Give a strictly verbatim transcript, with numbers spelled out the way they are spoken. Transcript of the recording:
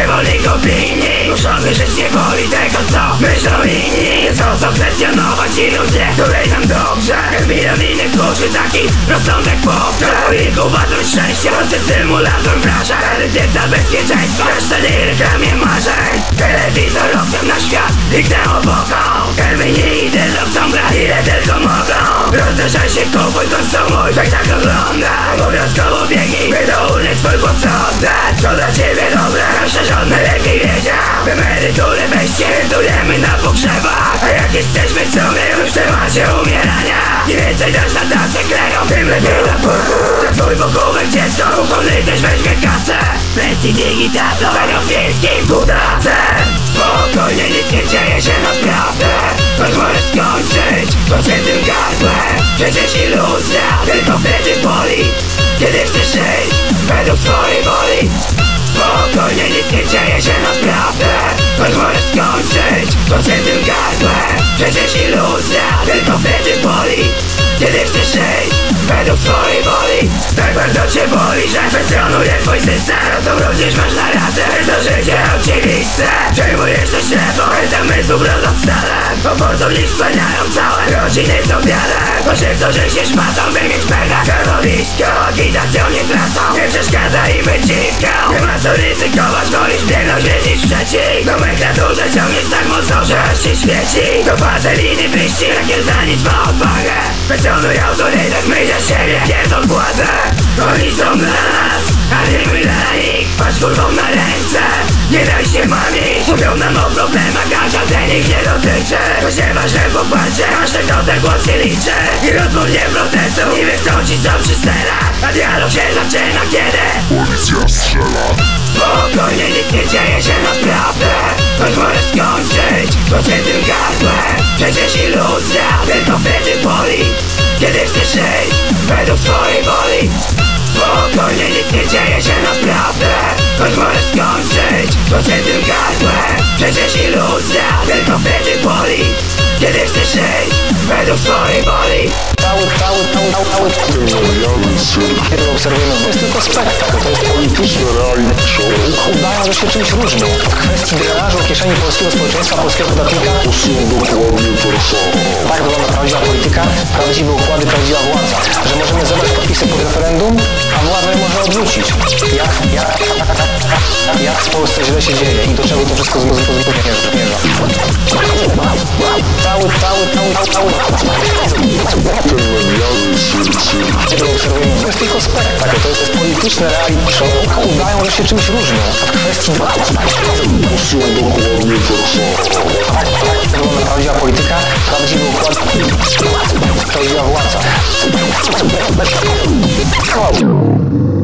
niewolnik opinii. Muszony żyć nie boli tego, co myślą inni. Jest o co kwestionować iluzję, której nam dobrze. Milion innych tworzy taki rozsądek powsze. Inkubator szczęścia, prosty symulator wrażeń. Erytyczna bezpieczeństwa, reszta nie reklamie marzeń. Telewizor oknem na świat i gnę boką. Terminity lub gra ile tylko mogą. Rozdrażaj się, kupuj, konsumuj, spektakl oglądaj. Obowiązkowo biegnij, by do urny twój głos oddać. Co dla ciebie dobre, nasze żony lepiej wiedział. Emerytury weźcie, tujemy na pogrzebach. A jak jesteśmy w sumie już w temacie umierania. Im więcej dasz na tacę kleją, tym lepiej dla Bogu. Za twój pochówek dziecko, uchowny też weźmie kasę. Presji digitator, pedofilskim kutasem. Spokojnie, nic nie dzieje się naprawdę. Choć możesz skończyć z pociętym gardłem. Przecież iluzja tylko wtedy boli, kiedy chcesz żyć według swojej woli. Spokojnie, nic nie dzieje się naprawdę. Choć możesz skończyć z pociętym gardłem. Przecież iluzja tylko wtedy boli, kiedy chcesz żyć według swojej woli. Tak bardzo cię boli, że kwestionuje twój system. To wrócisz, masz na radę, to życie oczywiste. Przejmujesz to ślepo, bez zamysłów rozostale. Oportunizm spełniają całe rodziny z obiadem. Poszybko się szmatą, by mieć mega stanowisko. Agitacją nie tracą, nie przeszkadza im wyciską. Nie ma co ryzykować, wolisz biegnąć, wiedzieć przeciw. Nomenklaturze ciągniesz tak mocno, że aż się świeci. To wazeliny wyścig, jakie za nic ma odwagę. Kwestionuj autorytet, my za siebie pierdol władzę. Oni są dla nas, a nie my dla nich. Patrz kurwą na ręce, nie daj się mamić. Mówią nam o problemach, a żaden ich nie dotyczy. To się ważne poparcie, każdy do ten głos się liczy. I rozmów nie protestu, i wiesz co ci są przy sterach. A dialog się zaczyna kiedy policja strzela. Spokojnie, nic nie dzieje się naprawdę. Choć możesz skończyć z pociętym gardłem. Przecież iluzja tylko wtedy boli, kiedy chcesz żyć według swojej woli. Spokojnie, nic nie dzieje się naprawdę. Choć możesz skończyć z pociętym gardłem. Przecież iluzja tylko wtedy boli, kiedy chcesz żyć według swojej woli. Cały, cały, cały, cały, cały kiedy obserwujemy, to jest tylko spektakl, to jest polityczny reality show. Udają, że się czymś różnią. W kwestii drenażu kieszeni polskiego społeczeństwa, polskiego podatnika. To są dokładnie to samo. Tak wygląda prawdziwa polityka, prawdziwe układy, prawdziwa władza. Że możemy zebrać podpisy pod referendum, a władza je może odrzucić. Jak, jak, jak w Polsce źle się dzieje i do czego to wszystko zmierza. Cały, cały, cały, cały, Ten medialny cyrk. kiedy obserwujemy, to jest tylko spektakl, to jest polityczne reality show. Udają, że się czymś różnią. A w kwestii To są dokładnie to samo. tak wygląda prawdziwa polityka, prawdziwy układ, prawdziwa władza.